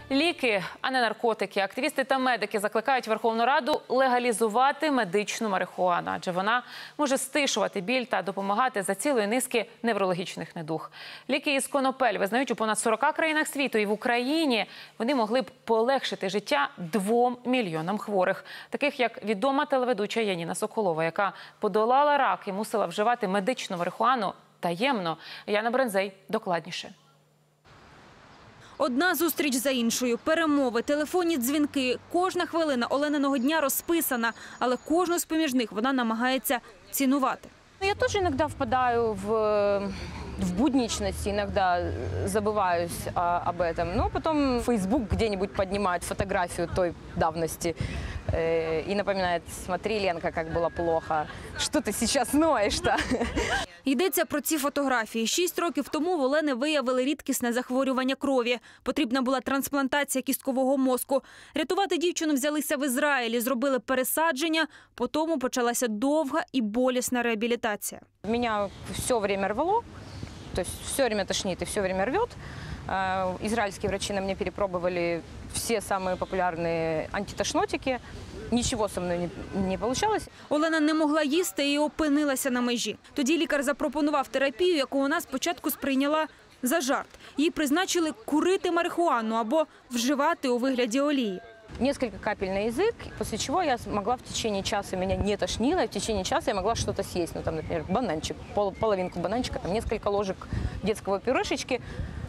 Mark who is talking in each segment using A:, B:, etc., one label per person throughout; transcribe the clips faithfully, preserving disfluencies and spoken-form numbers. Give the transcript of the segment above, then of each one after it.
A: Ліки, а не наркотики. Активісти та медики закликають Верховну Раду легалізувати медичну марихуану, адже вона може стишувати біль та допомагати за цілої низки неврологічних недуг. Ліки із конопель визнають у понад сорока країнах світу, і в Україні вони могли б полегшити життя двом мільйонам хворих. Таких як відома телеведуча Яніна Соколова, яка подолала рак і мусила вживати медичну марихуану таємно. Яна Брензей докладніше.
B: Одна зустріч за іншою, перемови, телефонні дзвінки. Кожна хвилина Олениного дня розписана, але кожну з-поміж них вона намагається цінувати.
C: Я тоже иногда впадаю в, в будничность, иногда забываюсь а, об этом. Но потом Facebook где-нибудь поднимает фотографию той давности э, и напоминает: смотри, Ленка, как было плохо, что ты сейчас ноешь-то?
B: Йдеться про ці фотографії. Шість років тому в Олени виявили рідкісне захворювання крові. Потрібна була трансплантація кісткового мозку. Рятувати дівчину взялися в Ізраїлі, зробили пересадження, потім почалася довга і болісна реабілітація.
C: Меня все время рвало, то есть все время тошнит и все время рвет. Израильские врачи на мне перепробовали все самые популярные антитошнотики. Нічого со мною не, не получалось.
B: Олена не могла їсти і опинилася на межі. Тоді лікар запропонував терапію, яку вона спочатку сприйняла за жарт. Їй призначили курити марихуану або вживати у вигляді олії.
C: Несколько капель на язык, после чего я могла в течение часа, меня не тошнило, и в течение часа я могла что-то съесть. Ну, там, например, бананчик, пол, половинку бананчика, там, несколько ложек детского пюрешечки,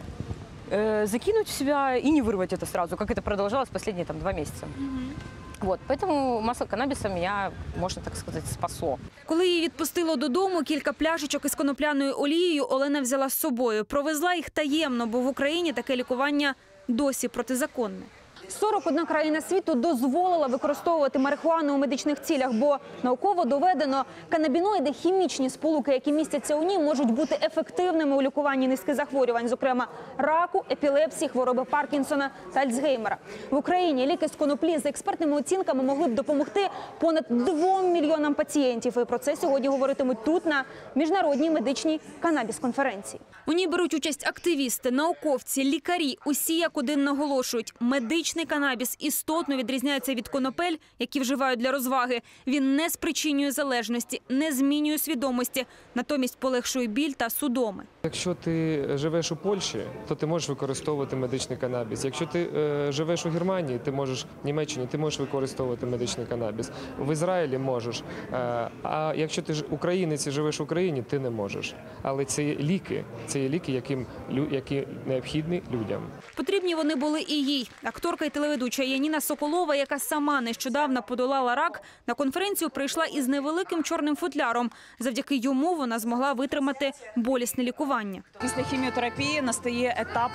C: э, закинуть в себя и не вырвать это сразу, как это продолжалось последние там, два месяца. Вот, поэтому масло каннабиса меня, можна так сказати, спасло.
B: Коли її відпустило додому, кілька пляшечок із конопляною олією Олена взяла з собою. Провезла їх таємно, бо в Україні таке лікування досі протизаконне. сорок одна країна світу дозволила використовувати марихуану у медичних цілях, бо науково доведено, канабіноїди, хімічні сполуки, які містяться у ній, можуть бути ефективними у лікуванні низки захворювань, зокрема раку, епілепсії, хвороби Паркінсона та Альцгеймера. В Україні ліки з коноплі за експертними оцінками могли б допомогти понад двом мільйонам пацієнтів. І про це сьогодні говоритимуть тут, на міжнародній медичній канабіс-конференції. У ній беруть участь активісти, науковці, лікарі. Усі як один наголошують – медичний канабіс істотно відрізняється від конопель, які вживають для розваги. Він не спричинює залежності, не змінює свідомості, натомість полегшує біль та судоми.
D: Якщо ти живеш у Польщі, то ти можеш використовувати медичний канабіс. Якщо ти е, живеш у Германії, ти можеш, в Німеччині, ти можеш використовувати медичний канабіс. В Ізраїлі можеш. Е, а якщо ти українець і живеш в Україні, ти не можеш. Але це є ліки, це є ліки, яким, які необхідні людям.
B: Потрібні вони були і їй. Акторка і телеведуча Яніна Соколова, яка сама нещодавно подолала рак, на конференцію прийшла із невеликим чорним футляром. Завдяки йому вона змогла витримати болісне лікування.
E: Після хіміотерапії настає етап,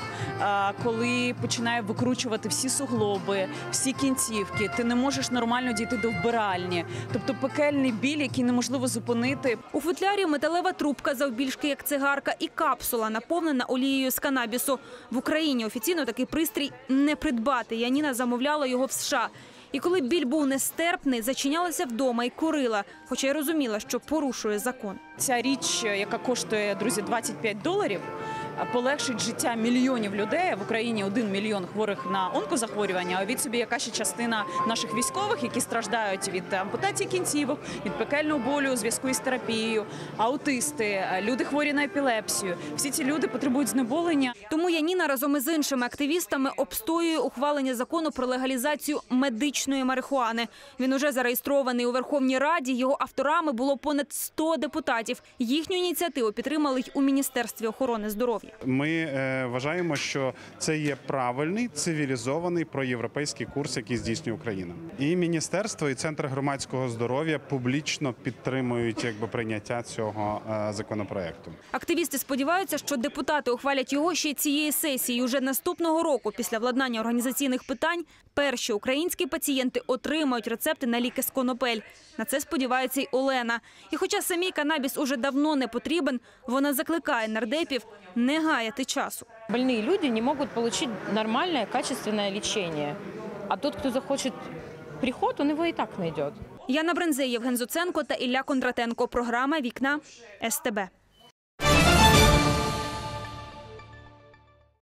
E: коли починає викручувати всі суглоби, всі кінцівки. Ти не можеш нормально дійти до вбиральні. Тобто пекельний біль, який неможливо зупинити.
B: У футлярі металева трубка завбільшки як цигарка і капсула, наповнена олією з канабісу. В Україні офіційно такий пристрій не придбати. Яніна замовляла його в США. І коли біль був нестерпний, зачинялася вдома і курила, хоча й розуміла, що порушує закон.
E: Ця річ, яка коштує, друзі, двадцять п'ять доларів, полегшить життя мільйонів людей. В Україні один мільйон хворих на онкозахворювання, а від собі яка ще частина наших військових, які страждають від ампутації кінцівок, від пекельного болю у зв'язку із терапією, аутисти, люди хворі на епілепсію. Всі ці люди потребують знеболення.
B: Тому Яніна разом із іншими активістами обстоює ухвалення закону про легалізацію медичної марихуани. Він уже зареєстрований у Верховній Раді, його авторами було понад сто депутатів. Їхню ініціативу підтримали й у Міністерстві охорони здоров'я.
F: Ми е, вважаємо, що це є правильний, цивілізований проєвропейський курс, який здійснює Україна. І Міністерство, і Центр громадського здоров'я публічно підтримують якби, прийняття цього е, законопроекту.
B: Активісти сподіваються, що депутати ухвалять його ще цієї сесії. Уже наступного року, після владнання організаційних питань, перші українські пацієнти отримають рецепти на ліки з конопель. На це сподівається й Олена. І хоча самій канабіс уже давно не потрібен, вона закликає нардепів не гаяти часу.
C: Больные люди не могут получить нормальное, качественное лечение. А тот, кто захочет приход, он его и так найдет.
B: Яна Брензей, Євген Зуценко та Ілля Кондратенко. Програма «Вікна» ес те бе.